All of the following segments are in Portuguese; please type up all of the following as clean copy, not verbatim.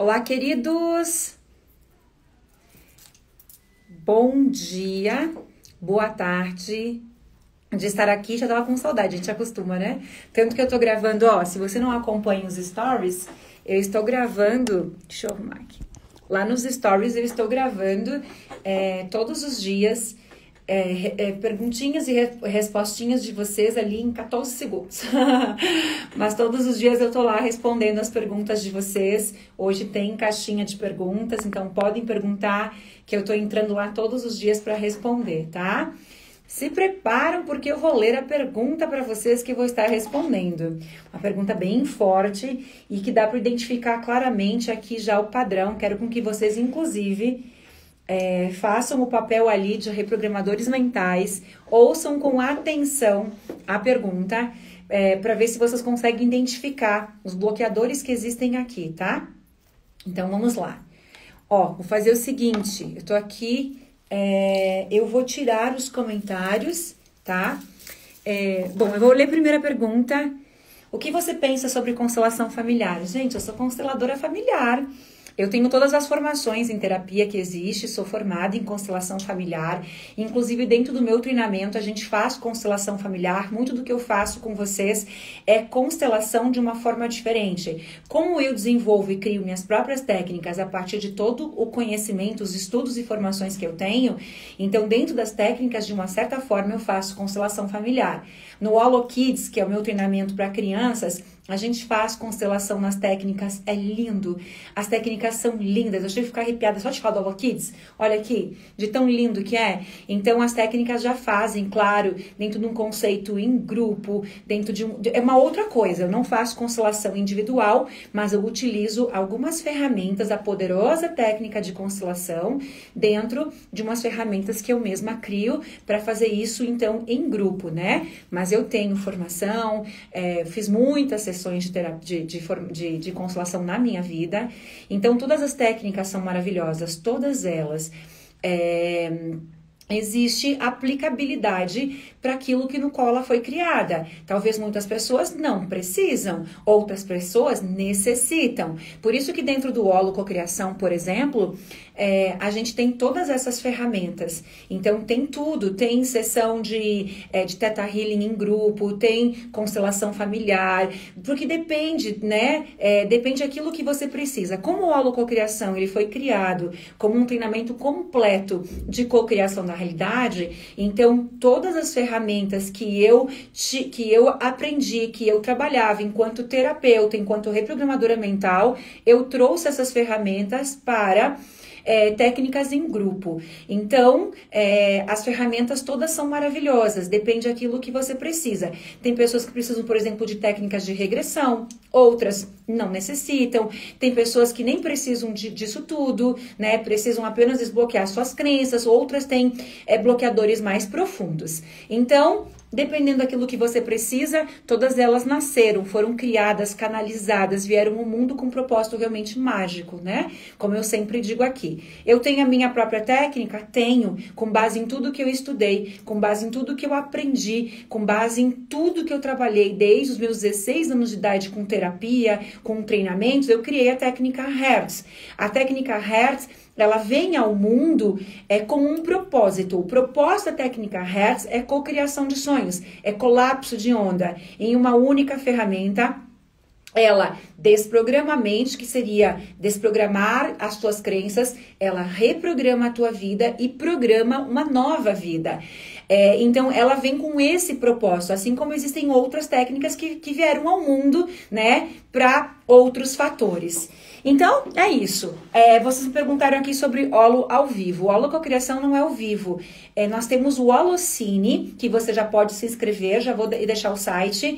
Olá, queridos! Bom dia, boa tarde. De estar aqui, já tava com saudade, a gente acostuma, né? Tanto que eu tô gravando, ó, se você não acompanha os stories, eu estou gravando, deixa eu arrumar aqui. Lá nos stories eu estou gravando todos os dias perguntinhas e respostinhas de vocês ali em 14 segundos. Mas todos os dias eu tô lá respondendo as perguntas de vocês. Hoje tem caixinha de perguntas, então podem perguntar que eu tô entrando lá todos os dias para responder, tá? Se preparam porque eu vou ler a pergunta para vocês que eu vou estar respondendo. Uma pergunta bem forte e que dá para identificar claramente aqui já o padrão. Quero com que vocês, inclusive, façam o papel ali de reprogramadores mentais, ouçam com atenção a pergunta, para ver se vocês conseguem identificar os bloqueadores que existem aqui, tá? Então, vamos lá. Ó, vou fazer o seguinte, eu tô aqui, eu vou tirar os comentários, tá? Bom, eu vou ler a primeira pergunta. O que você pensa sobre constelação familiar? Gente, eu sou consteladora familiar. Eu tenho todas as formações em terapia que existe, sou formada em constelação familiar, inclusive dentro do meu treinamento a gente faz constelação familiar, muito do que eu faço com vocês é constelação de uma forma diferente. Como eu desenvolvo e crio minhas próprias técnicas a partir de todo o conhecimento, os estudos e formações que eu tenho, então dentro das técnicas, de uma certa forma, eu faço constelação familiar. No Holo Kids, que é o meu treinamento para crianças, a gente faz constelação nas técnicas, é lindo. As técnicas são lindas, eu chego a ficar arrepiada só de falar do Holo Kids. Olha aqui, de tão lindo que é. Então, as técnicas já fazem, claro, dentro de um conceito em grupo, dentro de é uma outra coisa. Eu não faço constelação individual, mas eu utilizo algumas ferramentas, a poderosa técnica de constelação, dentro de umas ferramentas que eu mesma crio para fazer isso, então, em grupo, né? Mas eu tenho formação, fiz muitas sessões de constelação na minha vida. Então, todas as técnicas são maravilhosas, todas elas. Existe aplicabilidade para aquilo que no qual ela foi criada. Talvez muitas pessoas não precisam, outras pessoas necessitam. Por isso que dentro do Holo Cocriação, por exemplo, a gente tem todas essas ferramentas. Então tem tudo, tem sessão de Theta Healing em grupo, tem constelação familiar, porque depende, né? Depende daquilo que você precisa. Como o Holo Cocriação ele foi criado como um treinamento completo de cocriação da realidade, então todas as ferramentas que eu aprendi, que eu trabalhava enquanto terapeuta, enquanto reprogramadora mental, eu trouxe essas ferramentas para técnicas em grupo. Então, as ferramentas todas são maravilhosas, depende daquilo que você precisa. Tem pessoas que precisam, por exemplo, de técnicas de regressão, outras não necessitam. Tem pessoas que nem precisam disso tudo, né? Precisam apenas desbloquear suas crenças, outras têm bloqueadores mais profundos. Então, dependendo daquilo que você precisa, todas elas nasceram, foram criadas, canalizadas, vieram ao mundo com um propósito realmente mágico, né? Como eu sempre digo aqui. Eu tenho a minha própria técnica? Tenho, com base em tudo que eu estudei, com base em tudo que eu aprendi, com base em tudo que eu trabalhei desde os meus 16 anos de idade com terapia, com treinamentos, eu criei a técnica Hertz. A técnica Hertz, ela vem ao mundo com um propósito. O propósito da técnica Hertz é cocriação de sonhos, é colapso de onda em uma única ferramenta. Ela desprograma a mente, que seria desprogramar as tuas crenças, ela reprograma a tua vida e programa uma nova vida. Então, ela vem com esse propósito, assim como existem outras técnicas que vieram ao mundo, né, para outros fatores. Então, é isso. Vocês me perguntaram aqui sobre Holo ao vivo. O Holo Cocriação não é ao vivo. Nós temos o Holocine, que você já pode se inscrever, já vou deixar o site,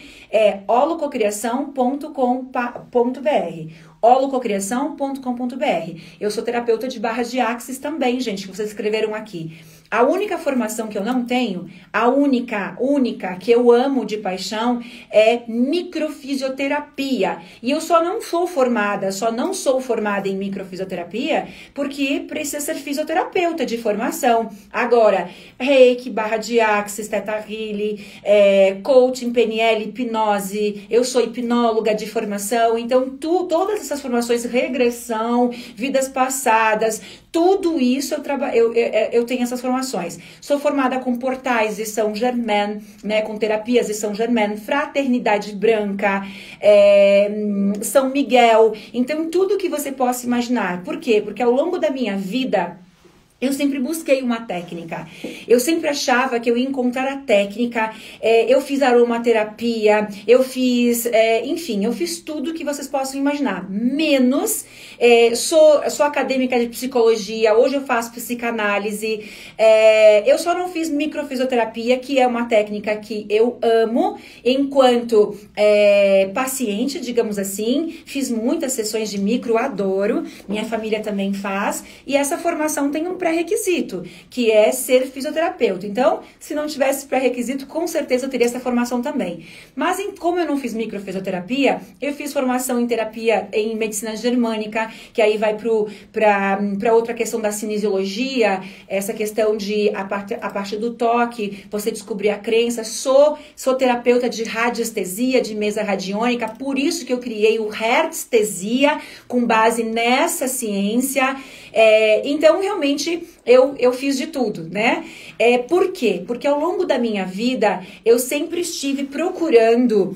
holococriação.com.br. holococriação.com.br. Eu sou terapeuta de barras de axis também, gente, que vocês escreveram aqui. A única formação que eu não tenho, a única que eu amo de paixão é microfisioterapia. E eu só não sou formada em microfisioterapia porque precisa ser fisioterapeuta de formação. Agora, Reiki, barra de Axis, Theta Healing, coaching, PNL, hipnose, eu sou hipnóloga de formação, então todas essas formações, regressão, vidas passadas, tudo isso eu tenho essas formações. Sou formada com portais de São Germain, né, com terapias de São Germain, Fraternidade Branca, São Miguel, então tudo que você possa imaginar. Por quê? Porque ao longo da minha vida, eu sempre busquei uma técnica, eu sempre achava que eu ia encontrar a técnica, eu fiz aromaterapia, eu fiz, enfim, eu fiz tudo que vocês possam imaginar, menos, sou acadêmica de psicologia, hoje eu faço psicanálise, eu só não fiz microfisioterapia, que é uma técnica que eu amo, enquanto paciente, digamos assim, fiz muitas sessões de micro, adoro, minha família também faz, e essa formação tem um pré-requisito, que é ser fisioterapeuta. Então, se não tivesse pré-requisito, com certeza eu teria essa formação também. Mas como eu não fiz microfisioterapia, eu fiz formação em terapia em medicina germânica, que aí vai para outra questão da cinesiologia, essa questão de a partir do toque, você descobrir a crença. Sou terapeuta de radiestesia, de mesa radiônica, por isso que eu criei o Hertzestesia, com base nessa ciência. Então, realmente, eu fiz de tudo, né? Por quê? Porque ao longo da minha vida, eu sempre estive procurando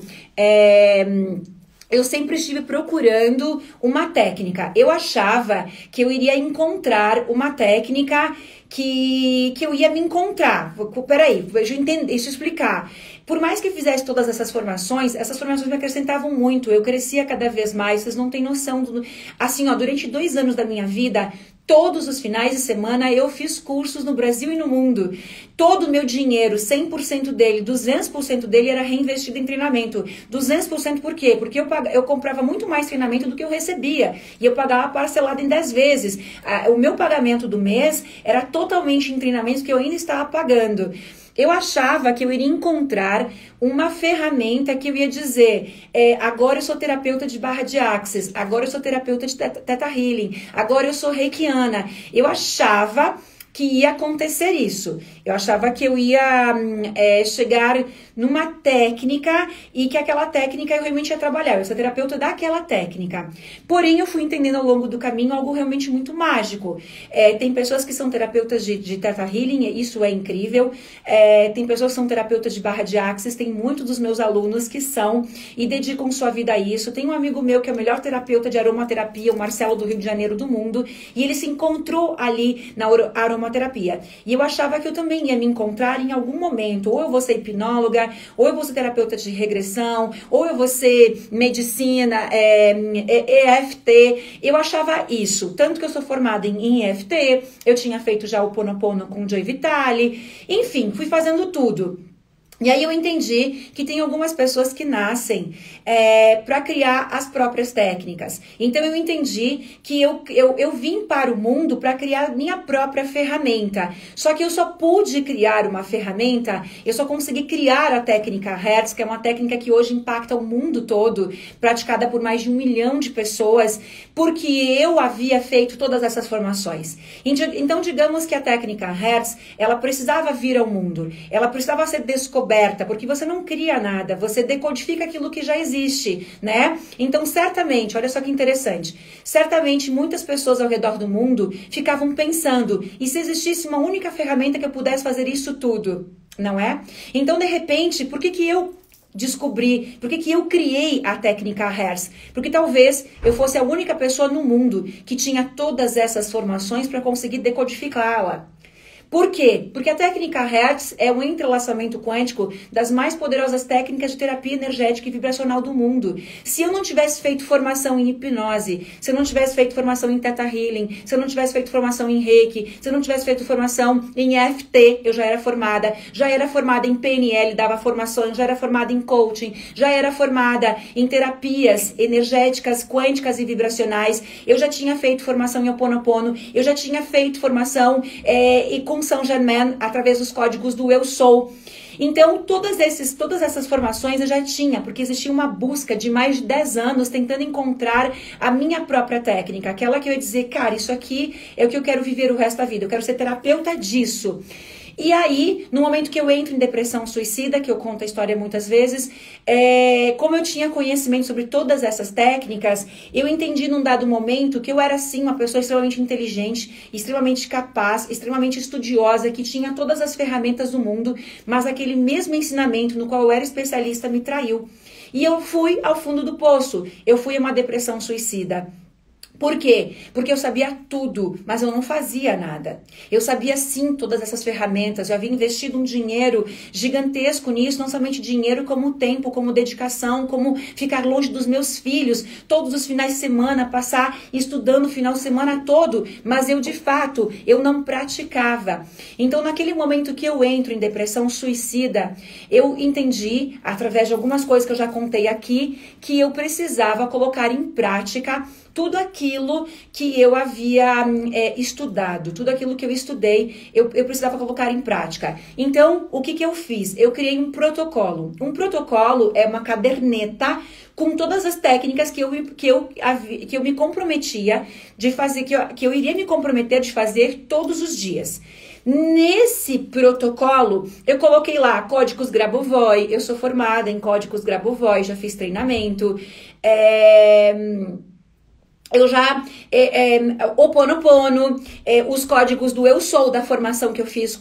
uma técnica. Eu achava que eu iria encontrar uma técnica que eu ia me encontrar. Peraí, deixa eu explicar. Por mais que eu fizesse todas essas formações me acrescentavam muito. Eu crescia cada vez mais, vocês não têm noção. Assim, ó, durante 2 anos da minha vida, todos os finais de semana eu fiz cursos no Brasil e no mundo. Todo o meu dinheiro, 100% dele, 200% dele era reinvestido em treinamento. 200% por quê? Porque eu comprava muito mais treinamento do que eu recebia. E eu pagava parcelado em 10 vezes. O meu pagamento do mês era totalmente em treinamentos que eu ainda estava pagando. Eu achava que eu iria encontrar uma ferramenta que eu ia dizer, agora eu sou terapeuta de barra de Axis, agora eu sou terapeuta de Theta Healing, agora eu sou reikiana. Eu achava que ia acontecer isso. Eu achava que eu ia chegar numa técnica e que aquela técnica eu realmente ia trabalhar. Eu sou terapeuta daquela técnica. Porém, eu fui entendendo ao longo do caminho algo realmente muito mágico. Tem pessoas que são terapeutas de Theta Healing, e isso é incrível. Tem pessoas que são terapeutas de barra de Axis, tem muitos dos meus alunos que são e dedicam sua vida a isso. Tem um amigo meu que é o melhor terapeuta de aromaterapia, o Marcelo do Rio de Janeiro do mundo, e ele se encontrou ali na aromaterapia. E eu achava que eu também ia me encontrar em algum momento. Ou eu vou ser hipnóloga, ou eu vou ser terapeuta de regressão, ou eu vou ser medicina, EFT. Eu achava isso. Tanto que eu sou formada em EFT, eu tinha feito já o Ponopono com o Joy Vitale. Enfim, fui fazendo tudo. E aí eu entendi que tem algumas pessoas que nascem para criar as próprias técnicas. Então eu entendi que eu vim para o mundo para criar minha própria ferramenta. Só que eu só pude criar uma ferramenta, eu só consegui criar a técnica Hertz, que é uma técnica que hoje impacta o mundo todo, praticada por mais de 1 milhão de pessoas, porque eu havia feito todas essas formações. Então digamos que a técnica Hertz, ela precisava vir ao mundo, ela precisava ser descoberta, porque você não cria nada, você decodifica aquilo que já existe, né? Então, certamente, olha só que interessante, certamente muitas pessoas ao redor do mundo ficavam pensando, e se existisse uma única ferramenta que eu pudesse fazer isso tudo, não é? Então, de repente, por que eu descobri, por que eu criei a técnica Hertz? Porque talvez eu fosse a única pessoa no mundo que tinha todas essas formações para conseguir decodificá-la. Por quê? Porque a técnica Hertz é um entrelaçamento quântico das mais poderosas técnicas de terapia energética e vibracional do mundo. Se eu não tivesse feito formação em hipnose, se eu não tivesse feito formação em Theta Healing, se eu não tivesse feito formação em Reiki, se eu não tivesse feito formação em EFT, eu já era formada em PNL, dava formação, já era formada em coaching, já era formada em terapias energéticas, quânticas e vibracionais, eu já tinha feito formação em Ho Oponopono, eu já tinha feito formação e com São Germain, através dos códigos do Eu Sou. Então, todas essas formações eu já tinha, porque existia uma busca de mais de 10 anos tentando encontrar a minha própria técnica, aquela que eu ia dizer, cara, isso aqui é o que eu quero viver o resto da vida, eu quero ser terapeuta disso. E aí, no momento que eu entro em depressão suicida, que eu conto a história muitas vezes, como eu tinha conhecimento sobre todas essas técnicas, eu entendi num dado momento que eu era, sim, uma pessoa extremamente inteligente, extremamente capaz, extremamente estudiosa, que tinha todas as ferramentas do mundo, mas aquele mesmo ensinamento no qual eu era especialista me traiu. E eu fui ao fundo do poço, eu fui a uma depressão suicida. Por quê? Porque eu sabia tudo, mas eu não fazia nada. Eu sabia sim todas essas ferramentas, eu havia investido um dinheiro gigantesco nisso, não somente dinheiro, como tempo, como dedicação, como ficar longe dos meus filhos, todos os finais de semana, passar estudando o final de semana todo, mas eu de fato, eu não praticava. Então naquele momento que eu entro em depressão suicida, eu entendi, através de algumas coisas que eu já contei aqui, que eu precisava colocar em prática tudo aquilo que eu havia estudado, tudo aquilo que eu estudei, eu precisava colocar em prática. Então, o que eu fiz? Eu criei um protocolo. Um protocolo é uma caderneta com todas as técnicas que eu me comprometia de fazer, que eu iria me comprometer de fazer todos os dias. Nesse protocolo, eu coloquei lá códigos Grabovoi, eu sou formada em códigos Grabovoi, já fiz treinamento, eu já, Ho'oponopono, os códigos do Eu Sou, da formação que eu fiz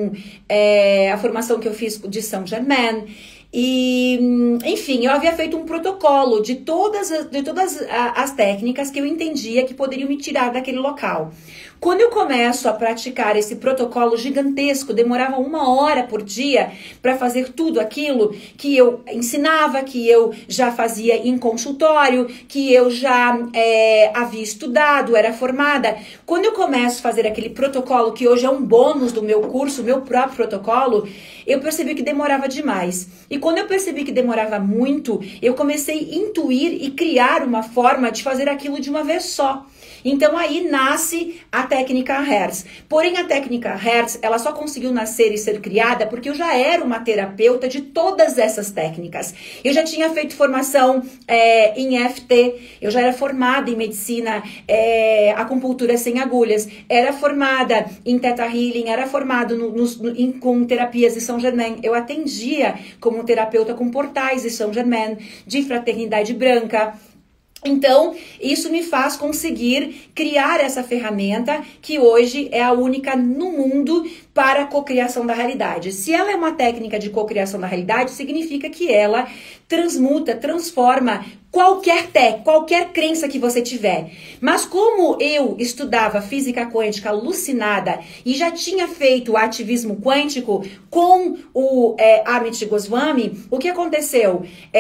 a formação que eu fiz de Saint Germain. E, enfim, eu havia feito um protocolo de todas as técnicas que eu entendia que poderiam me tirar daquele local. Quando eu começo a praticar esse protocolo gigantesco, demorava 1 hora por dia para fazer tudo aquilo que eu ensinava, que eu já fazia em consultório, que eu já havia estudado, era formada. Quando eu começo a fazer aquele protocolo, que hoje é um bônus do meu curso, meu próprio protocolo, eu percebi que demorava demais. E quando eu percebi que demorava muito, eu comecei a intuir e criar uma forma de fazer aquilo de uma vez só. Então aí nasce a técnica Hertz. Porém, a técnica Hertz, ela só conseguiu nascer e ser criada porque eu já era uma terapeuta de todas essas técnicas. Eu já tinha feito formação em EFT, eu já era formada em medicina, acupuntura sem agulhas, era formada em Theta Healing, era formada com terapias de Saint Germain. Eu atendia como terapeuta com portais de Saint Germain, de fraternidade branca. Então, isso me faz conseguir criar essa ferramenta que hoje é a única no mundo para a cocriação da realidade. Se ela é uma técnica de cocriação da realidade, significa que ela transmuta, transforma qualquer crença que você tiver. Mas como eu estudava física quântica alucinada e já tinha feito ativismo quântico com o Amit Goswami, o que aconteceu?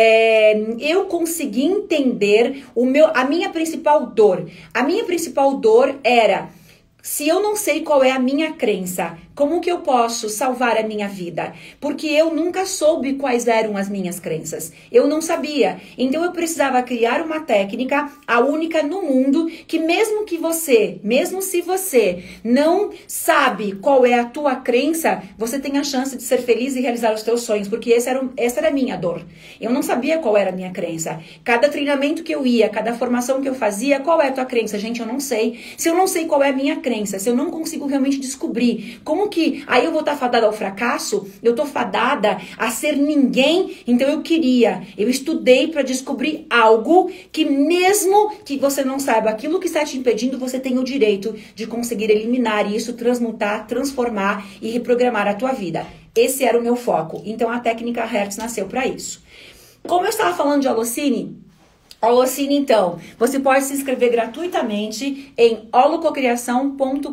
Eu consegui entender a minha principal dor. A minha principal dor era: se eu não sei qual é a minha crença, como que eu posso salvar a minha vida? Porque eu nunca soube quais eram as minhas crenças. Eu não sabia. Então eu precisava criar uma técnica, a única no mundo, que mesmo se você não sabe qual é a tua crença, você tem a chance de ser feliz e realizar os teus sonhos, porque essa era a minha dor. Eu não sabia qual era a minha crença. Cada treinamento que eu ia, cada formação que eu fazia, qual é a tua crença? Gente, eu não sei. Se eu não sei qual é a minha crença, se eu não consigo realmente descobrir como que aí eu vou estar fadada ao fracasso, eu tô fadada a ser ninguém, então eu estudei para descobrir algo que mesmo que você não saiba aquilo que está te impedindo, você tem o direito de conseguir eliminar isso, transmutar, transformar e reprogramar a tua vida. Esse era o meu foco. Então a técnica Hertz nasceu para isso. Como eu estava falando de Holocine, então, você pode se inscrever gratuitamente em holococriação.com.br.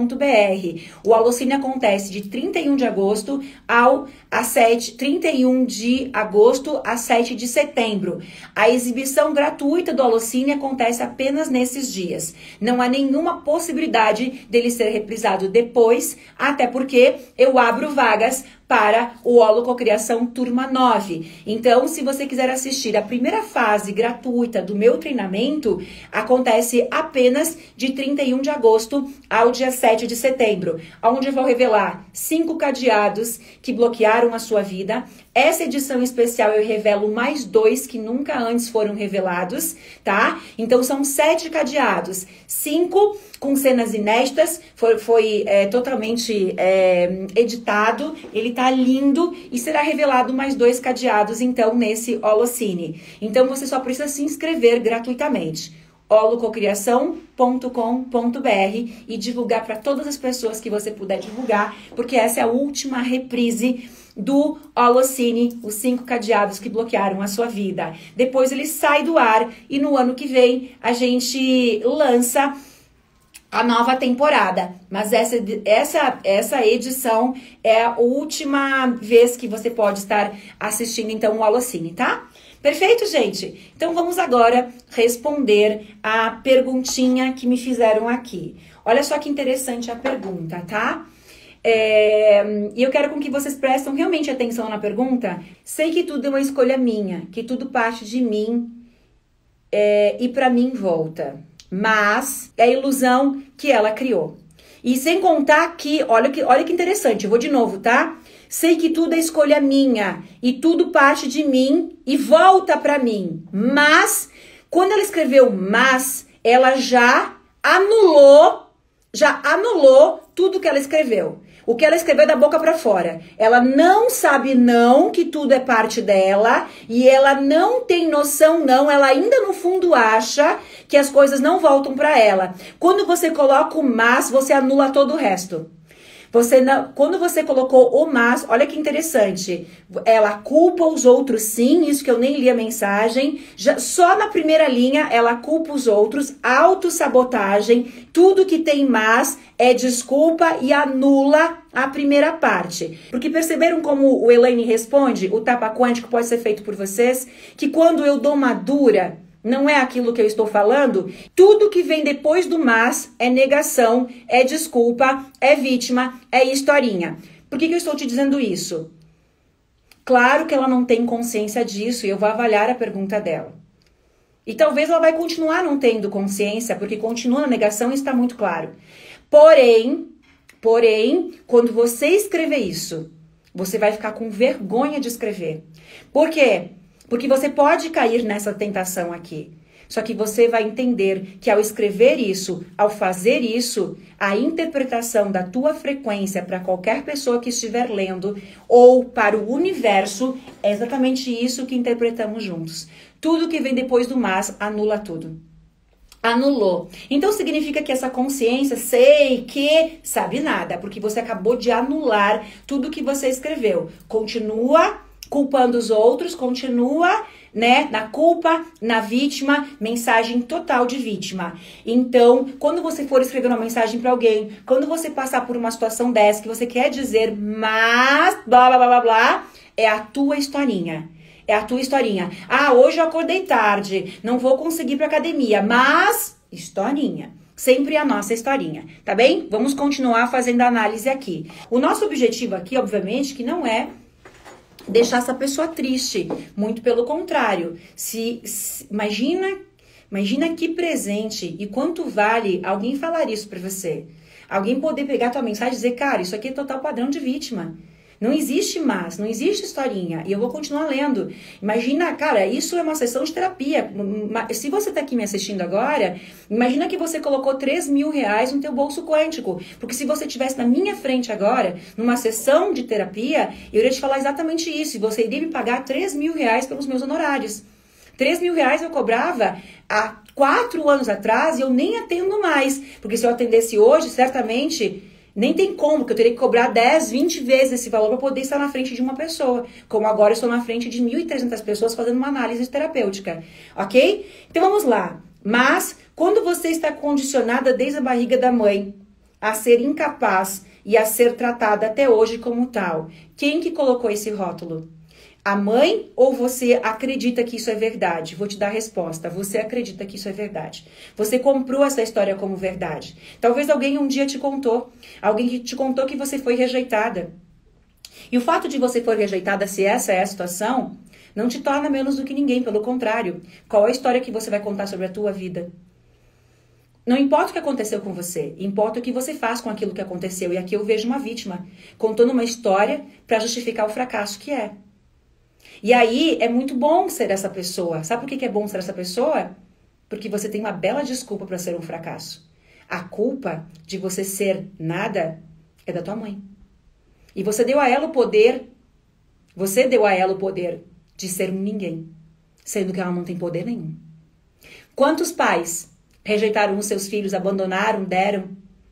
O Holocine acontece de 31 de agosto a 31 de agosto a 7 de setembro. A exibição gratuita do Holocine acontece apenas nesses dias. Não há nenhuma possibilidade dele ser reprisado depois, até porque eu abro vagas para o Holococriação Turma 9. Então, se você quiser assistir a primeira fase gratuita do meu treinamento, acontece apenas de 31 de agosto ao dia 7 de setembro, onde eu vou revelar 5 cadeados que bloquearam a sua vida. Essa edição especial eu revelo mais 2 que nunca antes foram revelados, tá? Então são 7 cadeados, 5 com cenas inéditas, foi totalmente editado, ele tá lindo e será revelado mais 2 cadeados então nesse Holocine. Então você só precisa se inscrever gratuitamente. holococriação.com.br e divulgar para todas as pessoas que você puder divulgar, porque essa é a última reprise do Holocine, os 5 cadeados que bloquearam a sua vida. Depois ele sai do ar e no ano que vem a gente lança a nova temporada. Mas essa edição é a última vez que você pode estar assistindo então o Holocine, tá? Perfeito, gente? Então vamos agora responder a perguntinha que me fizeram aqui. Olha só que interessante a pergunta, tá? E eu quero com que vocês prestem realmente atenção na pergunta. Sei que tudo é uma escolha minha, que tudo parte de mim e pra mim volta. Mas é a ilusão que ela criou. E sem contar que, olha que interessante, eu vou de novo, tá? Sei que tudo é escolha minha e tudo parte de mim e volta pra mim. Mas, quando ela escreveu mas, ela já anulou tudo que ela escreveu. O que ela escreveu da boca pra fora. Ela não sabe não que tudo é parte dela e ela não tem noção não, ela ainda no fundo acha que as coisas não voltam pra ela. Quando você coloca o mas, você anula todo o resto. Quando você colocou o mas, olha que interessante, ela culpa os outros sim, isso que eu nem li a mensagem, só na primeira linha ela culpa os outros, autossabotagem, tudo que tem mas é desculpa e anula a primeira parte. Porque perceberam como o Elaine responde, o tapa quântico pode ser feito por vocês, que quando eu dou uma dura, não é aquilo que eu estou falando, tudo que vem depois do mas é negação, é desculpa, é vítima, é historinha. Por que eu estou te dizendo isso? Claro que ela não tem consciência disso e eu vou avaliar a pergunta dela. E talvez ela vai continuar não tendo consciência, porque continua na negação e está muito claro. Porém, quando você escrever isso, você vai ficar com vergonha de escrever. Por quê? Porque você pode cair nessa tentação aqui. Só que você vai entender que ao escrever isso, ao fazer isso, a interpretação da tua frequência para qualquer pessoa que estiver lendo ou para o universo é exatamente isso que interpretamos juntos. Tudo que vem depois do mas anula tudo. Anulou. Então significa que essa consciência, sei que, sabe nada, porque você acabou de anular tudo que você escreveu. Continua culpando os outros, continua, né, na culpa, na vítima, mensagem total de vítima. Então, quando você for escrever uma mensagem para alguém, quando você passar por uma situação dessa que você quer dizer, mas, blá, blá, blá, blá, blá, é a tua historinha. É a tua historinha. Ah, hoje eu acordei tarde, não vou conseguir ir pra academia, mas, historinha. Sempre a nossa historinha, tá bem? Vamos continuar fazendo a análise aqui. O nosso objetivo aqui, obviamente, que não é deixar essa pessoa triste, muito pelo contrário. Imagina que presente e quanto vale alguém falar isso pra você. Alguém poder pegar tua mensagem e dizer, cara, isso aqui é total padrão de vítima. Não existe mais, não existe historinha. E eu vou continuar lendo. Imagina, cara, isso é uma sessão de terapia. Se você tá aqui me assistindo agora, imagina que você colocou R$3.000 no teu bolso quântico. Porque se você estivesse na minha frente agora, numa sessão de terapia, eu iria te falar exatamente isso. E você iria me pagar R$3.000 pelos meus honorários. R$3.000 eu cobrava há 4 anos atrás e eu nem atendo mais. Porque se eu atendesse hoje, certamente... Nem tem como, que eu teria que cobrar 10, 20 vezes esse valor para poder estar na frente de uma pessoa. Como agora eu estou na frente de 1.300 pessoas fazendo uma análise terapêutica. Ok? Então vamos lá. Mas, quando você está condicionada desde a barriga da mãe a ser incapaz e a ser tratada até hoje como tal, quem que colocou esse rótulo? A mãe ou você acredita que isso é verdade? Vou te dar a resposta. Você acredita que isso é verdade. Você comprou essa história como verdade. Talvez alguém um dia te contou. Alguém que te contou que você foi rejeitada. E o fato de você for rejeitada, se essa é a situação, não te torna menos do que ninguém, pelo contrário. Qual é a história que você vai contar sobre a tua vida? Não importa o que aconteceu com você, importa o que você faz com aquilo que aconteceu. E aqui eu vejo uma vítima contando uma história para justificar o fracasso que é. E aí é muito bom ser essa pessoa. Sabe por que é bom ser essa pessoa? Porque você tem uma bela desculpa para ser um fracasso. A culpa de você ser nada é da tua mãe. E você deu a ela o poder de ser um ninguém, sendo que ela não tem poder nenhum. Quantos pais rejeitaram os seus filhos, abandonaram, deram,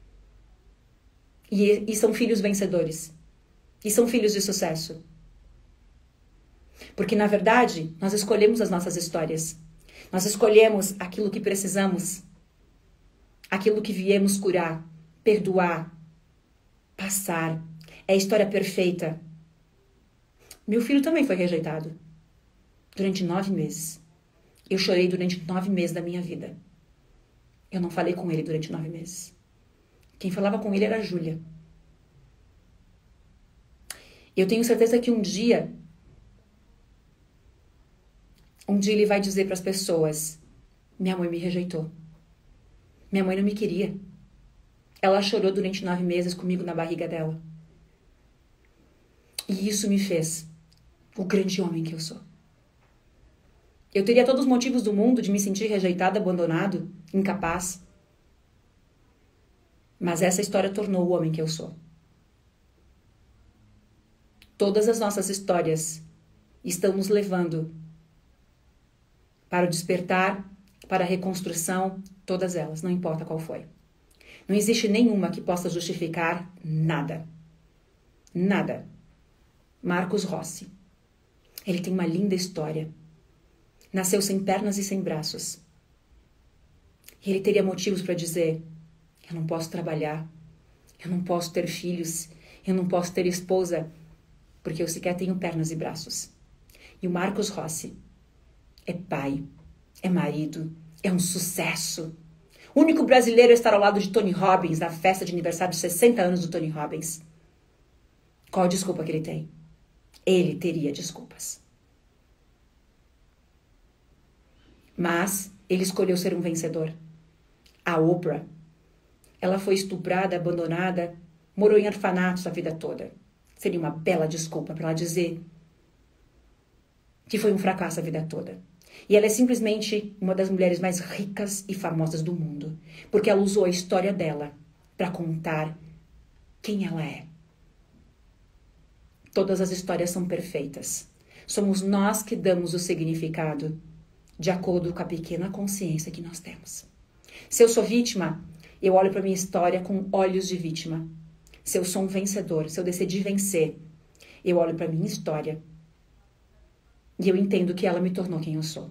e são filhos vencedores? E são filhos de sucesso? Porque, na verdade, nós escolhemos as nossas histórias. Nós escolhemos aquilo que precisamos, aquilo que viemos curar, perdoar, passar. É a história perfeita. Meu filho também foi rejeitado. Durante 9 meses. Eu chorei durante 9 meses da minha vida. Eu não falei com ele durante 9 meses. Quem falava com ele era a Júlia. Eu tenho certeza que um dia ele vai dizer para as pessoas: minha mãe me rejeitou. Minha mãe não me queria. Ela chorou durante 9 meses comigo na barriga dela. E isso me fez o grande homem que eu sou. Eu teria todos os motivos do mundo de me sentir rejeitado, abandonado, incapaz. Mas essa história tornou o homem que eu sou. Todas as nossas histórias estão nos levando para o despertar, para a reconstrução, todas elas, não importa qual foi. Não existe nenhuma que possa justificar nada. Nada. Marcos Rossi. Ele tem uma linda história. Nasceu sem pernas e sem braços. E ele teria motivos para dizer: eu não posso trabalhar, eu não posso ter filhos, eu não posso ter esposa, porque eu sequer tenho pernas e braços. E o Marcos Rossi é pai, é marido, é um sucesso. O único brasileiro a estar ao lado de Tony Robbins na festa de aniversário de 60 anos do Tony Robbins. Qual a desculpa que ele tem? Ele teria desculpas. Mas ele escolheu ser um vencedor. A Oprah, ela foi estuprada, abandonada, morou em orfanatos a vida toda. Seria uma bela desculpa para ela dizer que foi um fracasso a vida toda. E ela é simplesmente uma das mulheres mais ricas e famosas do mundo, porque ela usou a história dela para contar quem ela é. Todas as histórias são perfeitas. Somos nós que damos o significado de acordo com a pequena consciência que nós temos. Se eu sou vítima, eu olho para minha história com olhos de vítima. Se eu sou um vencedor, se eu decidi vencer, eu olho para minha história e eu entendo que ela me tornou quem eu sou.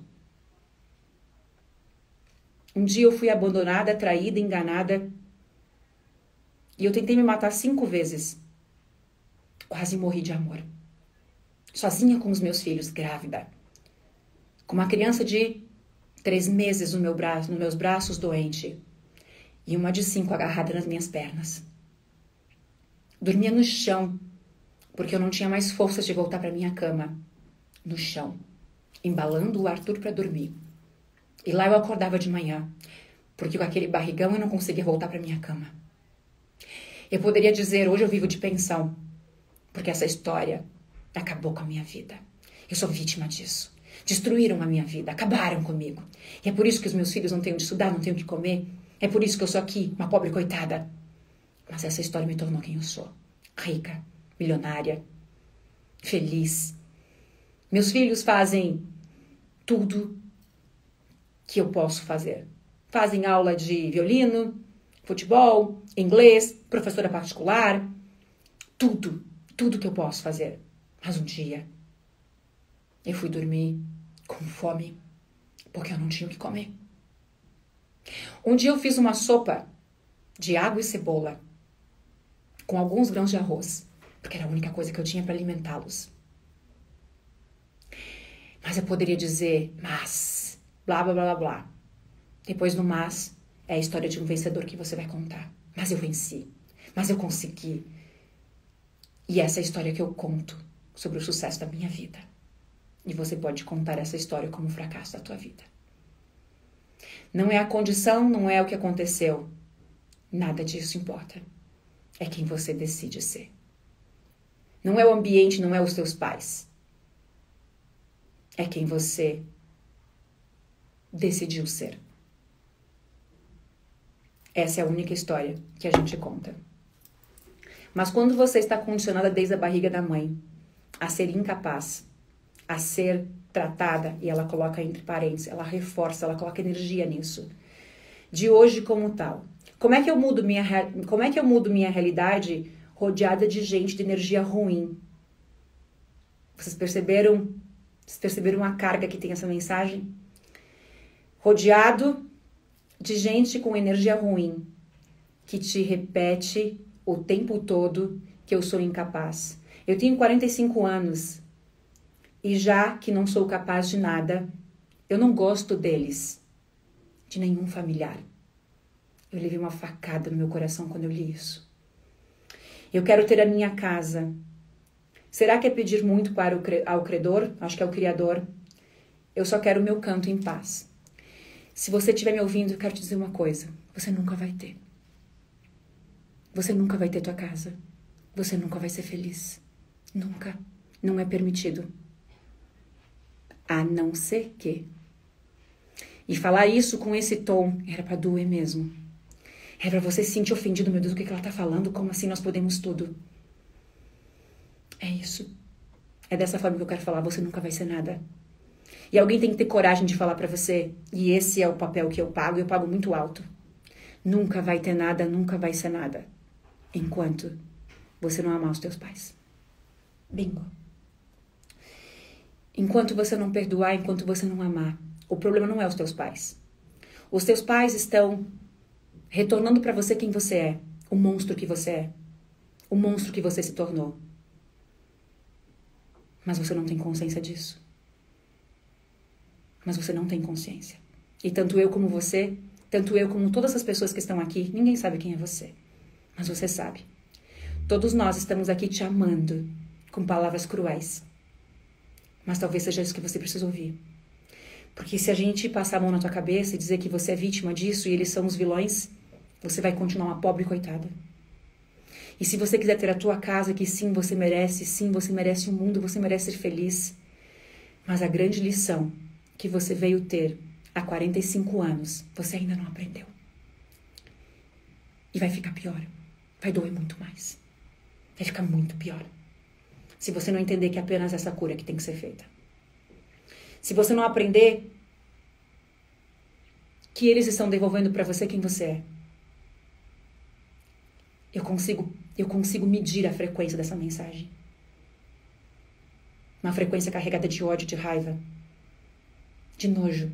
Um dia eu fui abandonada, traída, enganada, e eu tentei me matar 5 vezes. Quase morri de amor. Sozinha com os meus filhos, grávida. Com uma criança de 3 meses nos meus braços, doente. E uma de 5 agarrada nas minhas pernas. Dormia no chão, porque eu não tinha mais forças de voltar para minha cama. No chão, embalando o Arthur para dormir. E lá eu acordava de manhã, porque com aquele barrigão eu não conseguia voltar para minha cama. Eu poderia dizer: hoje eu vivo de pensão, porque essa história acabou com a minha vida. Eu sou vítima disso. Destruíram a minha vida, acabaram comigo. E é por isso que os meus filhos não têm onde estudar, não têm o que comer. É por isso que eu sou aqui, uma pobre coitada. Mas essa história me tornou quem eu sou. Rica, milionária, feliz. Meus filhos fazem tudo que eu posso fazer. Fazem aula de violino, futebol, inglês, professora particular. Tudo que eu posso fazer. Mas um dia eu fui dormir com fome, porque eu não tinha o que comer. Um dia eu fiz uma sopa de água e cebola, com alguns grãos de arroz, porque era a única coisa que eu tinha para alimentá-los. Mas eu poderia dizer: mas, blá, blá, blá, blá. Depois do mas, é a história de um vencedor que você vai contar. Mas eu venci. Mas eu consegui. E essa é a história que eu conto sobre o sucesso da minha vida. E você pode contar essa história como um fracasso da tua vida. Não é a condição, não é o que aconteceu. Nada disso importa. É quem você decide ser. Não é o ambiente, não é os teus pais. É quem você decidiu ser. Essa é a única história que a gente conta. Mas quando você está condicionada desde a barriga da mãe a ser incapaz, a ser tratada, e ela coloca entre parênteses, ela reforça, ela coloca energia nisso, de hoje como tal. Como é que eu mudo minha realidade rodeada de gente de energia ruim? Vocês perceberam a carga que tem essa mensagem? Rodeado de gente com energia ruim, que te repete o tempo todo que eu sou incapaz. Eu tenho 45 anos e já que não sou capaz de nada, eu não gosto deles, de nenhum familiar. Eu levei uma facada no meu coração quando eu li isso. Eu quero ter a minha casa. Será que é pedir muito para ao credor? Acho que é o Criador. Eu só quero o meu canto em paz. Se você estiver me ouvindo, eu quero te dizer uma coisa. Você nunca vai ter. Você nunca vai ter tua casa. Você nunca vai ser feliz. Nunca. Não é permitido. A não ser que. E falar isso com esse tom era pra doer mesmo. É pra você se sentir ofendido. Meu Deus, o que ela tá falando? Como assim nós podemos tudo? É isso. É dessa forma que eu quero falar. Você nunca vai ser nada. E alguém tem que ter coragem de falar pra você. E esse é o papel que eu pago muito alto. Nunca vai ter nada, nunca vai ser nada. Enquanto você não amar os teus pais. Bingo. Enquanto você não perdoar, enquanto você não amar, o problema não é os teus pais. Os teus pais estão retornando pra você quem você é. O monstro que você é. O monstro que você se tornou. Mas você não tem consciência disso. Mas você não tem consciência. E tanto eu como você, tanto eu como todas as pessoas que estão aqui, ninguém sabe quem é você. Mas você sabe. Todos nós estamos aqui te amando com palavras cruéis. Mas talvez seja isso que você precisa ouvir. Porque se a gente passar a mão na tua cabeça e dizer que você é vítima disso e eles são os vilões, você vai continuar uma pobre coitada. E se você quiser ter a tua casa, que sim, você merece o mundo, você merece ser feliz. Mas a grande lição que você veio ter há 45 anos, você ainda não aprendeu. E vai ficar pior. Vai doer muito mais. Vai ficar muito pior. Se você não entender que é apenas essa cura que tem que ser feita. Se você não aprender que eles estão devolvendo para você quem você é. Eu consigo medir a frequência dessa mensagem. Uma frequência carregada de ódio, de raiva, de nojo.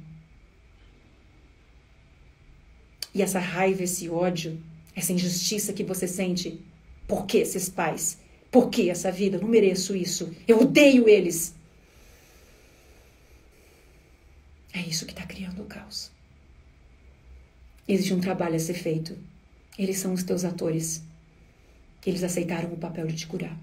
E essa raiva, esse ódio, essa injustiça que você sente, por que esses pais? Por que essa vida? Eu não mereço isso. Eu odeio eles. É isso que está criando o caos. Existe um trabalho a ser feito. Eles são os teus atores. Eles aceitaram o papel de te curar.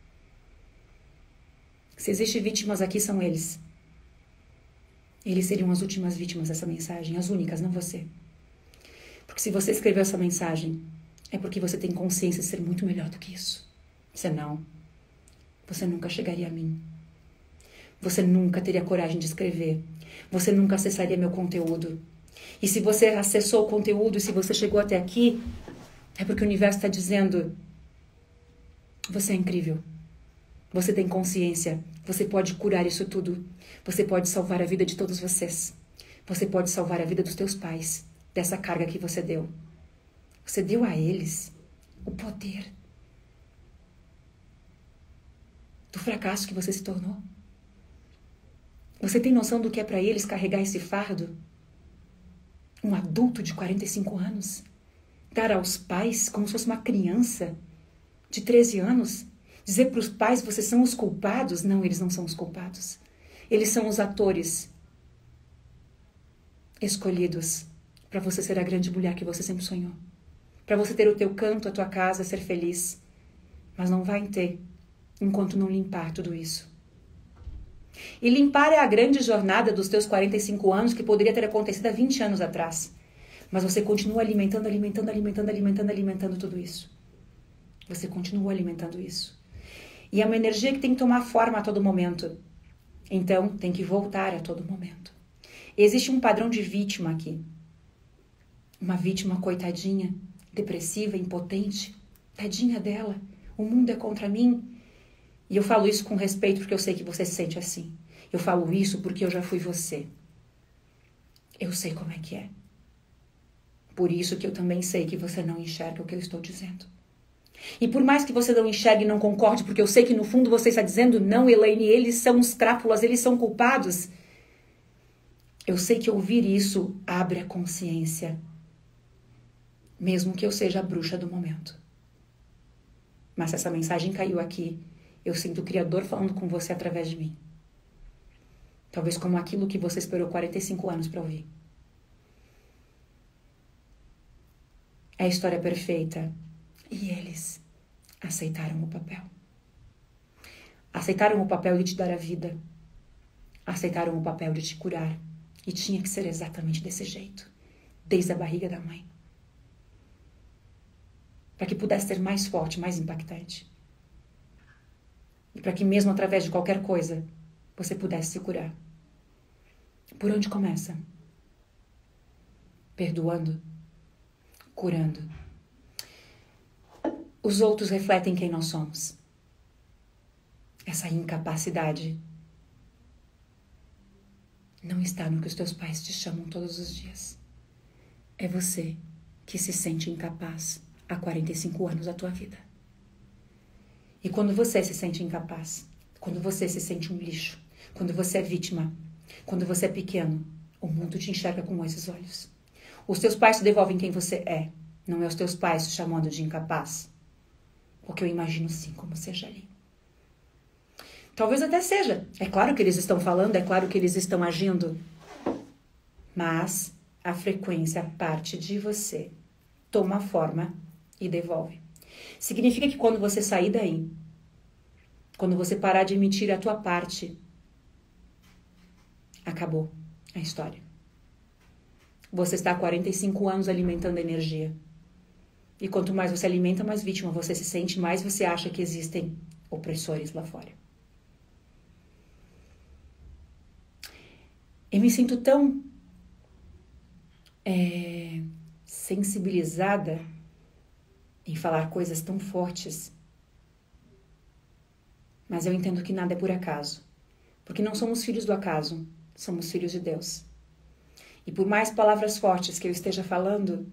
Se existem vítimas aqui, são eles. Eles seriam as últimas vítimas dessa mensagem. As únicas, não você. Porque se você escreveu essa mensagem, é porque você tem consciência de ser muito melhor do que isso. Senão, você nunca chegaria a mim. Você nunca teria coragem de escrever. Você nunca acessaria meu conteúdo. E se você acessou o conteúdo, e se você chegou até aqui, é porque o universo está dizendo: você é incrível. Você tem consciência. Você pode curar isso tudo. Você pode salvar a vida de todos vocês. Você pode salvar a vida dos teus pais. Dessa carga que você deu. Você deu a eles o poder do fracasso que você se tornou. Você tem noção do que é para eles carregar esse fardo? Um adulto de 45 anos? Dar aos pais como se fosse uma criança de 13 anos? Dizer para os pais, vocês são os culpados? Não, eles não são os culpados. Eles são os atores escolhidos para você ser a grande mulher que você sempre sonhou. Para você ter o teu canto, a tua casa, ser feliz. Mas não vai ter enquanto não limpar tudo isso. E limpar é a grande jornada dos teus 45 anos que poderia ter acontecido há 20 anos atrás. Mas você continua alimentando tudo isso. Você continua alimentando isso. E é uma energia que tem que tomar forma a todo momento. Então, tem que voltar a todo momento. Existe um padrão de vítima aqui. Uma vítima coitadinha, depressiva, impotente. Tadinha dela. O mundo é contra mim. E eu falo isso com respeito porque eu sei que você se sente assim. Eu falo isso porque eu já fui você. Eu sei como é que é. Por isso que eu também sei que você não enxerga o que eu estou dizendo. E por mais que você não enxergue e não concorde, porque eu sei que no fundo você está dizendo, não, Elaine, eles são os crápulas, eles são culpados. Eu sei que ouvir isso abre a consciência. Mesmo que eu seja a bruxa do momento. Mas se essa mensagem caiu aqui, eu sinto o Criador falando com você através de mim. Talvez como aquilo que você esperou 45 anos para ouvir. É a história perfeita. E eles aceitaram o papel. Aceitaram o papel de te dar a vida. Aceitaram o papel de te curar. E tinha que ser exatamente desse jeito. Desde a barriga da mãe. Para que pudesse ser mais forte, mais impactante. E para que mesmo através de qualquer coisa, você pudesse se curar. Por onde começa? Perdoando. Curando. Os outros refletem quem nós somos. Essa incapacidade não está no que os teus pais te chamam todos os dias. É você que se sente incapaz há 45 anos da tua vida. E quando você se sente incapaz, quando você se sente um lixo, quando você é vítima, quando você é pequeno, o mundo te enxerga com esses olhos. Os teus pais te devolvem quem você é. Não é os teus pais te chamando de incapaz. Porque eu imagino sim como seja ali. Talvez até seja. É claro que eles estão falando, é claro que eles estão agindo. Mas a frequência parte de você. Toma forma e devolve. Significa que quando você sair daí, quando você parar de emitir a tua parte, acabou a história. Você está há 45 anos alimentando energia. E quanto mais você alimenta, mais vítima você se sente, mais você acha que existem opressores lá fora. Eu me sinto tão sensibilizada em falar coisas tão fortes. Mas eu entendo que nada é por acaso. Porque não somos filhos do acaso, somos filhos de Deus. E por mais palavras fortes que eu esteja falando,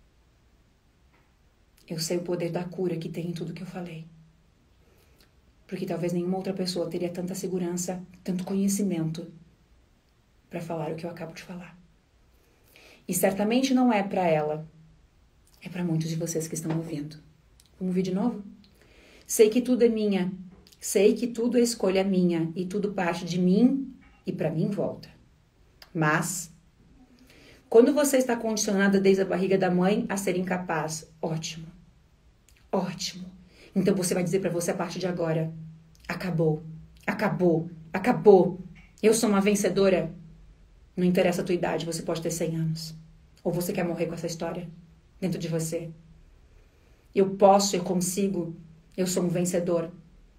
eu sei o poder da cura que tem em tudo que eu falei. Porque talvez nenhuma outra pessoa teria tanta segurança, tanto conhecimento para falar o que eu acabo de falar. E certamente não é para ela, é para muitos de vocês que estão ouvindo. Vamos ouvir de novo? Sei que tudo é minha, sei que tudo é escolha minha e tudo parte de mim e para mim volta. Mas quando você está condicionada desde a barriga da mãe a ser incapaz, ótimo. Ótimo. Então você vai dizer para você a partir de agora, acabou, acabou, acabou. Eu sou uma vencedora. Não interessa a tua idade, você pode ter 100 anos. Ou você quer morrer com essa história dentro de você. Eu posso, eu consigo, eu sou um vencedor.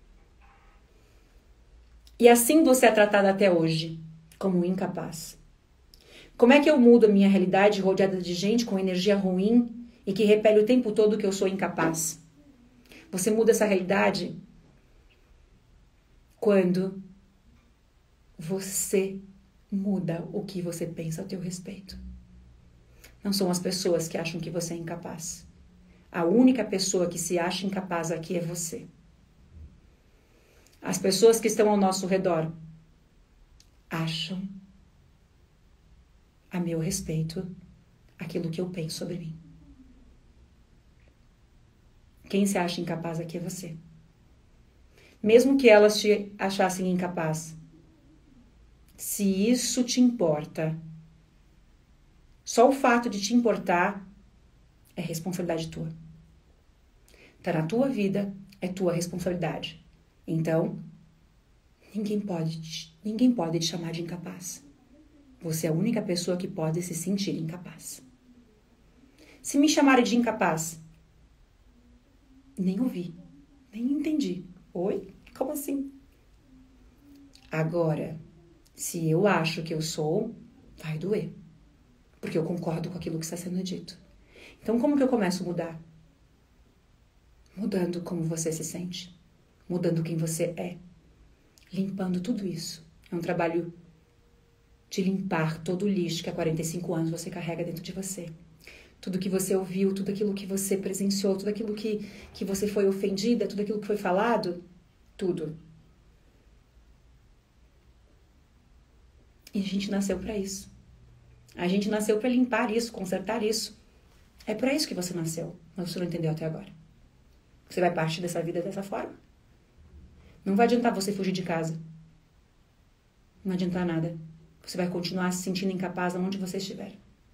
E assim você é tratada até hoje, como um incapaz. Como é que eu mudo a minha realidade rodeada de gente com energia ruim e que repele o tempo todo que eu sou incapaz? Você muda essa realidade quando você muda o que você pensa a teu respeito. Não são as pessoas que acham que você é incapaz. A única pessoa que se acha incapaz aqui é você. As pessoas que estão ao nosso redor acham a meu respeito aquilo que eu penso sobre mim. Quem se acha incapaz aqui é você. Mesmo que elas te achassem incapaz, se isso te importa, só o fato de te importar é responsabilidade tua. Tá na tua vida, é tua responsabilidade. Então, ninguém pode te chamar de incapaz. Você é a única pessoa que pode se sentir incapaz. Se me chamarem de incapaz, nem ouvi, nem entendi. Oi? Como assim? Agora, se eu acho que eu sou, vai doer. Porque eu concordo com aquilo que está sendo dito. Então, como que eu começo a mudar? Mudando como você se sente. Mudando quem você é. Limpando tudo isso. É um trabalho de limpar todo o lixo que há 45 anos você carrega dentro de você. Tudo que você ouviu, tudo aquilo que você presenciou, tudo aquilo que você foi ofendida, tudo aquilo que foi falado, tudo. E a gente nasceu para isso. A gente nasceu para limpar isso, consertar isso. É para isso que você nasceu, mas você não entendeu até agora. Você vai partir dessa vida dessa forma? Não vai adiantar você fugir de casa. Não adiantar nada. Você vai continuar se sentindo incapaz aonde você estiver.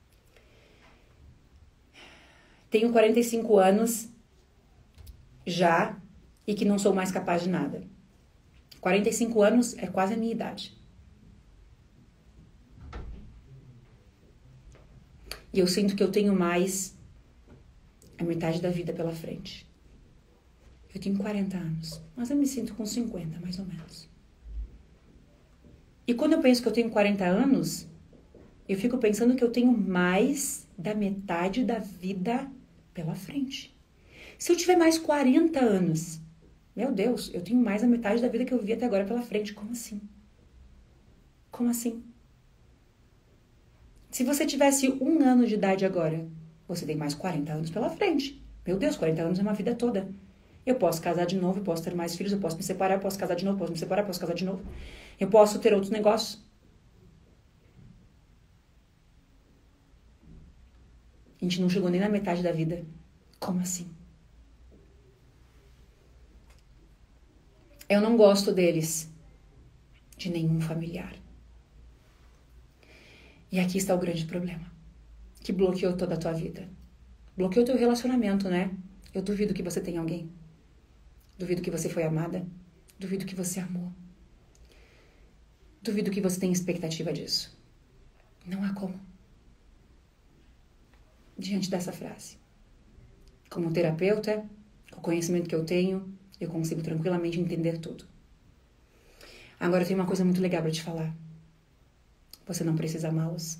Tenho 45 anos já e que não sou mais capaz de nada. 45 anos é quase a minha idade. E eu sinto que eu tenho mais a metade da vida pela frente. Eu tenho 40 anos, mas eu me sinto com 50, mais ou menos. E quando eu penso que eu tenho 40 anos, eu fico pensando que eu tenho mais da metade da vida pela frente. Se eu tiver mais 40 anos, meu Deus, eu tenho mais da metade da vida que eu vivi até agora pela frente. Como assim? Como assim? Se você tivesse 1 ano de idade agora, você tem mais 40 anos pela frente. Meu Deus, 40 anos é uma vida toda. Eu posso casar de novo, eu posso ter mais filhos, eu posso me separar, eu posso casar de novo, eu posso me separar, eu posso casar de novo. Eu posso ter outros negócios. A gente não chegou nem na metade da vida. Como assim? Eu não gosto deles. De nenhum familiar. E aqui está o grande problema. Que bloqueou toda a tua vida. Bloqueou teu relacionamento, né? Eu duvido que você tenha alguém. Duvido que você foi amada. Duvido que você amou. Duvido que você tenha expectativa disso. Não há como. Diante dessa frase. Como terapeuta, com o conhecimento que eu tenho, eu consigo tranquilamente entender tudo. Agora eu tenho uma coisa muito legal para te falar. Você não precisa amá-los.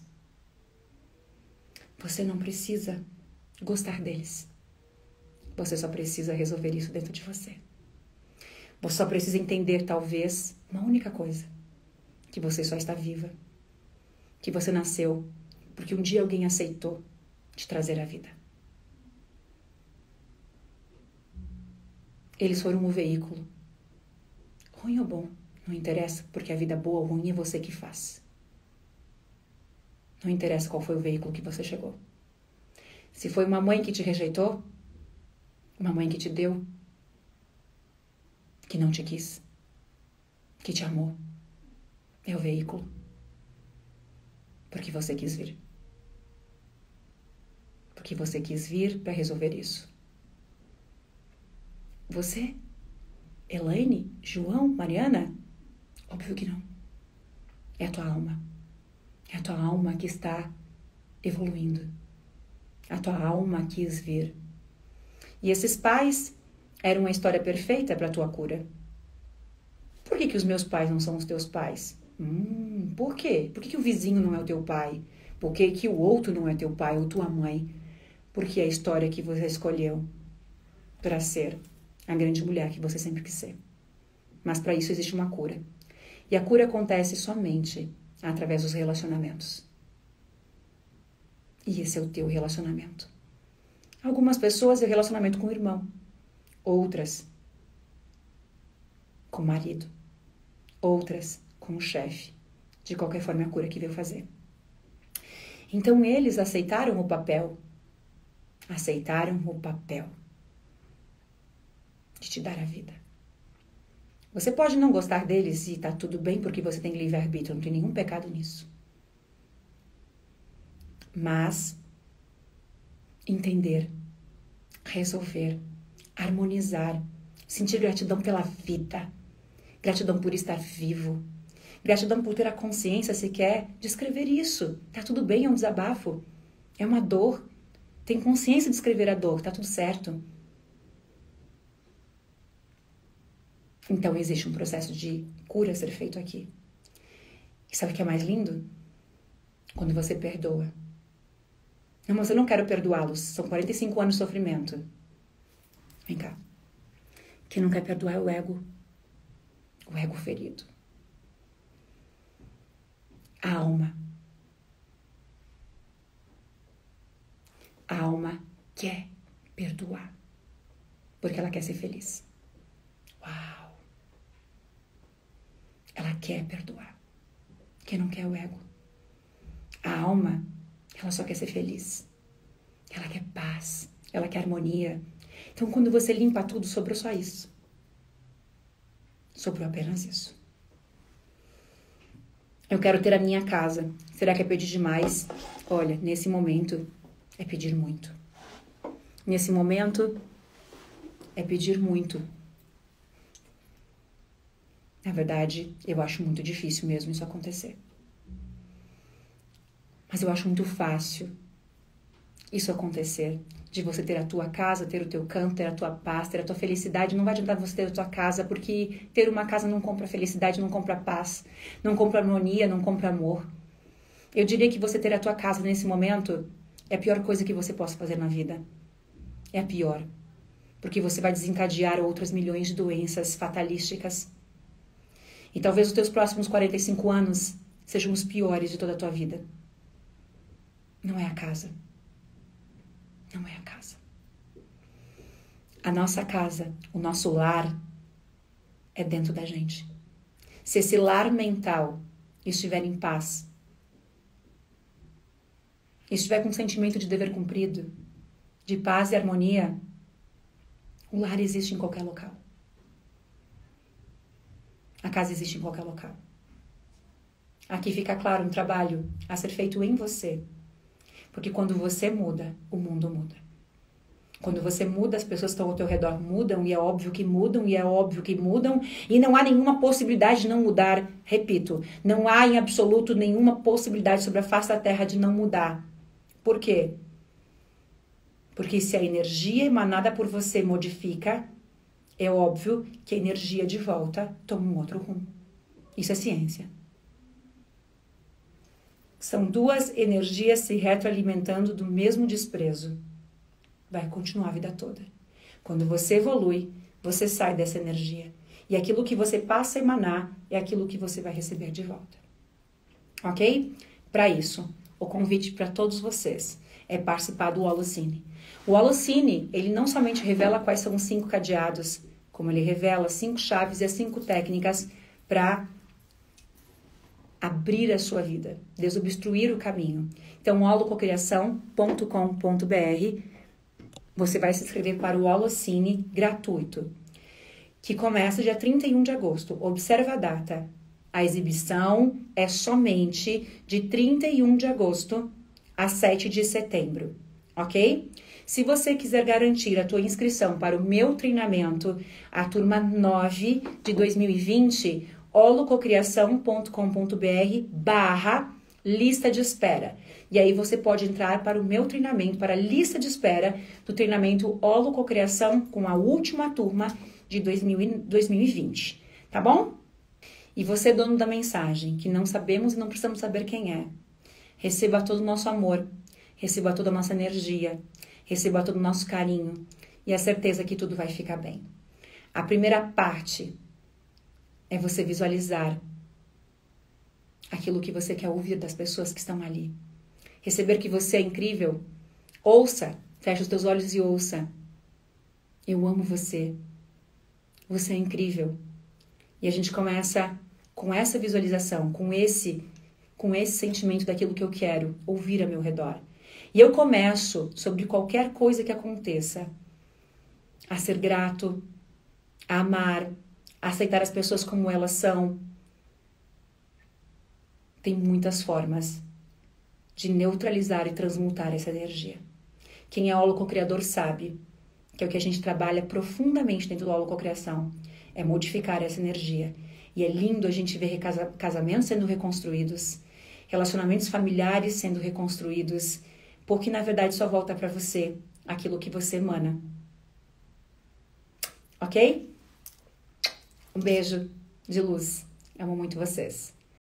Você não precisa gostar deles. Você só precisa resolver isso dentro de você. Você só precisa entender, talvez, uma única coisa. Que você só está viva. Que você nasceu porque um dia alguém aceitou te trazer a vida. Eles foram o veículo. Ruim ou bom, não interessa, porque a vida boa ou ruim é você que faz. Não interessa qual foi o veículo que você chegou. Se foi uma mãe que te rejeitou, uma mãe que te deu, que não te quis, que te amou, é o veículo. Porque você quis vir. Porque você quis vir para resolver isso. Você? Elaine? João? Mariana? Óbvio que não. É a tua alma. É a tua alma que está evoluindo. A tua alma quis vir. E esses pais eram uma história perfeita para a tua cura. Por que os meus pais não são os teus pais? Por quê? Por que o vizinho não é o teu pai? Por que o outro não é teu pai ou tua mãe? Porque é a história que você escolheu para ser a grande mulher que você sempre quis ser. Mas para isso existe uma cura. E a cura acontece somente através dos relacionamentos. E esse é o teu relacionamento. Algumas pessoas é relacionamento com o irmão. Outras com o marido. Outras com o chefe. De qualquer forma, é a cura que veio fazer. Então, eles aceitaram o papel. Aceitaram o papel de te dar a vida. Você pode não gostar deles e tá tudo bem porque você tem livre-arbítrio, não tem nenhum pecado nisso. Mas entender, resolver, harmonizar, sentir gratidão pela vida, Gratidão por estar vivo. Gratidão por ter a consciência sequer de escrever isso. Tá tudo bem, é um desabafo. É uma dor. Tem consciência de escrever a dor, tá tudo certo. Então existe um processo de cura a ser feito aqui. E sabe o que é mais lindo? Quando você perdoa. Não, mas eu não quero perdoá-los. São 45 anos de sofrimento. Vem cá. Quem não quer perdoar é o ego. O ego ferido. A alma. A alma quer perdoar. Porque ela quer ser feliz. Uau! Ela quer perdoar. Quem não quer é o ego. A alma, ela só quer ser feliz. Ela quer paz. Ela quer harmonia. Então, quando você limpa tudo, sobrou só isso. Sobrou apenas isso. Eu quero ter a minha casa. Será que é pedir demais? Olha, nesse momento é pedir muito. Nesse momento é pedir muito. Na verdade, eu acho muito difícil mesmo isso acontecer. Mas eu acho muito fácil isso acontecer. De você ter a tua casa, ter o teu canto, ter a tua paz, ter a tua felicidade. Não vai adiantar você ter a tua casa, porque ter uma casa não compra felicidade, não compra paz, não compra harmonia, não compra amor. Eu diria que você ter a tua casa nesse momento é a pior coisa que você possa fazer na vida. É a pior. Porque você vai desencadear outras milhões de doenças fatalísticas. E talvez os teus próximos 45 anos sejam os piores de toda a tua vida. Não é a casa. Não é a casa. A nossa casa, o nosso lar, é dentro da gente. Se esse lar mental estiver em paz, estiver com um sentimento de dever cumprido, de paz e harmonia, o lar existe em qualquer local. A casa existe em qualquer local. Aqui fica claro um trabalho a ser feito em você. Porque quando você muda, o mundo muda. Quando você muda, as pessoas que estão ao teu redor mudam, e é óbvio que mudam, e é óbvio que mudam, e não há nenhuma possibilidade de não mudar. Repito, não há em absoluto nenhuma possibilidade sobre a face da Terra de não mudar. Por quê? Porque se a energia emanada por você modifica, é óbvio que a energia de volta toma um outro rumo. Isso é ciência. São duas energias se retroalimentando do mesmo desprezo. Vai continuar a vida toda. Quando você evolui, você sai dessa energia. E aquilo que você passa a emanar é aquilo que você vai receber de volta. Ok? Para isso, o convite para todos vocês é participar do Holocine. O Holocine, ele não somente revela quais são os 5 cadeados, como ele revela 5 chaves e as 5 técnicas para abrir a sua vida, desobstruir o caminho. Então, holococriação.com.br, você vai se inscrever para o Holocine gratuito, que começa dia 31 de agosto. Observa a data. A exibição é somente de 31 de agosto a 7 de setembro, ok? Se você quiser garantir a tua inscrição para o meu treinamento, a turma 9 de 2020, holococriação.com.br/lista de espera. E aí você pode entrar para o meu treinamento, para a lista de espera do treinamento Holococriação com a última turma de 2020, tá bom? E você, dono da mensagem, que não sabemos e não precisamos saber quem é, receba todo o nosso amor, receba toda a nossa energia, receba todo o nosso carinho e a certeza que tudo vai ficar bem. A primeira parte é você visualizar aquilo que você quer ouvir das pessoas que estão ali. Receber que você é incrível. Ouça, feche os teus olhos e ouça. Eu amo você. Você é incrível. E a gente começa com essa visualização, com esse sentimento daquilo que eu quero ouvir a meu redor. E eu começo, sobre qualquer coisa que aconteça, a ser grato, a amar, a aceitar as pessoas como elas são. Tem muitas formas de neutralizar e transmutar essa energia. Quem é holococriador sabe que é o que a gente trabalha profundamente dentro da holococriação, é modificar essa energia. E é lindo a gente ver casamentos sendo reconstruídos, relacionamentos familiares sendo reconstruídos, porque na verdade só volta para você aquilo que você emana. Ok? Um beijo de luz. Amo muito vocês.